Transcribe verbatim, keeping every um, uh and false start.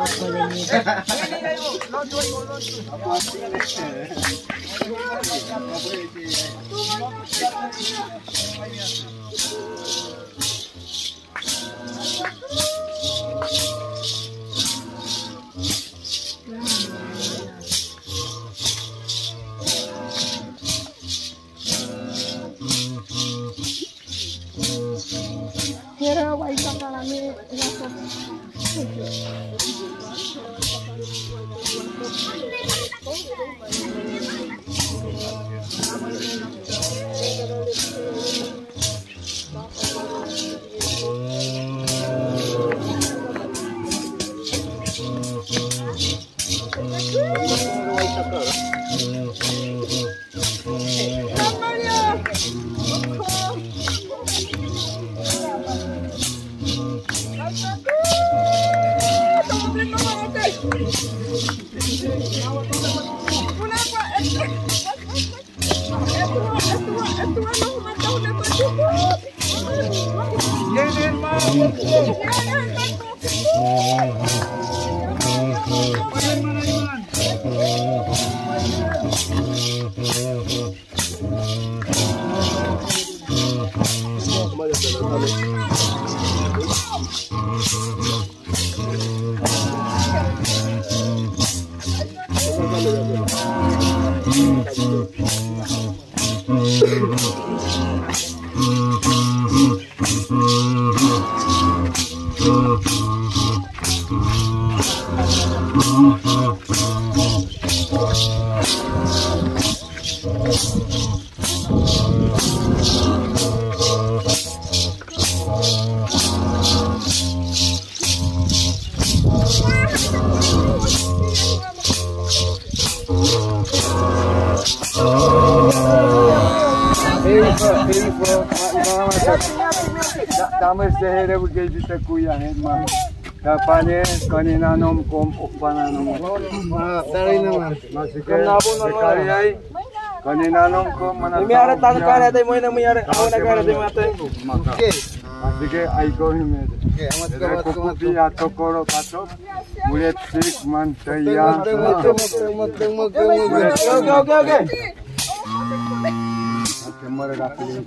Kira wa isa ka kami nasa Tamas dehera bulgai jita kuya het ma. Kapane kanina nom kom upana nom. Ma dari naman. Masike. Kari ay. Kanina nom kom mana. Mi ara tan kare tay mo na mi ara. Ako na kare tay mate. Okay. Masike ay ko hime. Okay. Amat ka bat ko mat. Pi ato koro pato. Mulet sik man taya. Okay okay okay. Okay mare rakli.